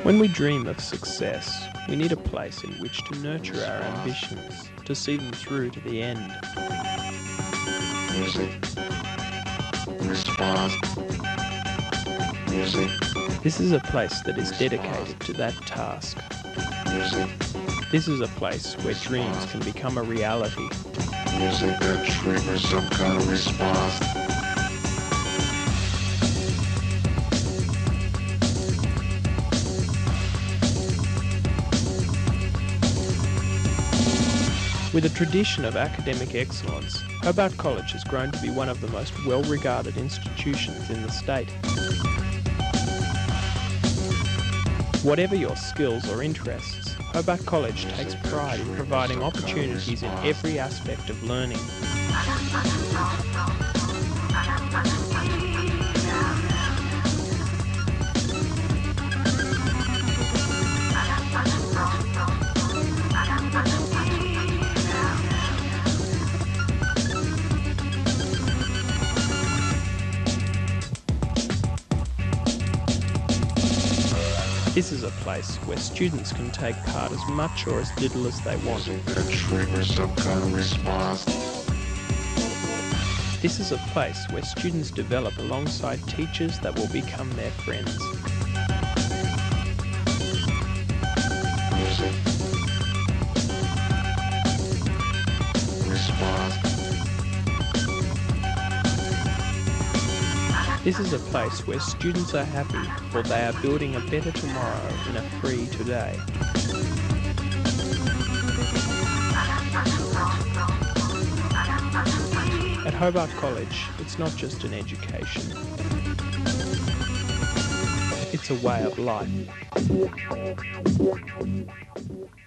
When we dream of success, we need a place in which to nurture our ambitions, to see them through to the end. Music. Response. Music. This is a place that is dedicated to that task. Music. This is a place where dreams can become a reality. Music that triggers some kind of response. With a tradition of academic excellence, Hobart College has grown to be one of the most well-regarded institutions in the state. Whatever your skills or interests, Hobart College takes pride in providing opportunities in every aspect of learning. This is a place where students can take part as much or as little as they want. Music that triggers some kind of response. This is a place where students develop alongside teachers that will become their friends. Music. Response. This is a place where students are happy, for they are building a better tomorrow in a free today. At Hobart College, it's not just an education. It's a way of life.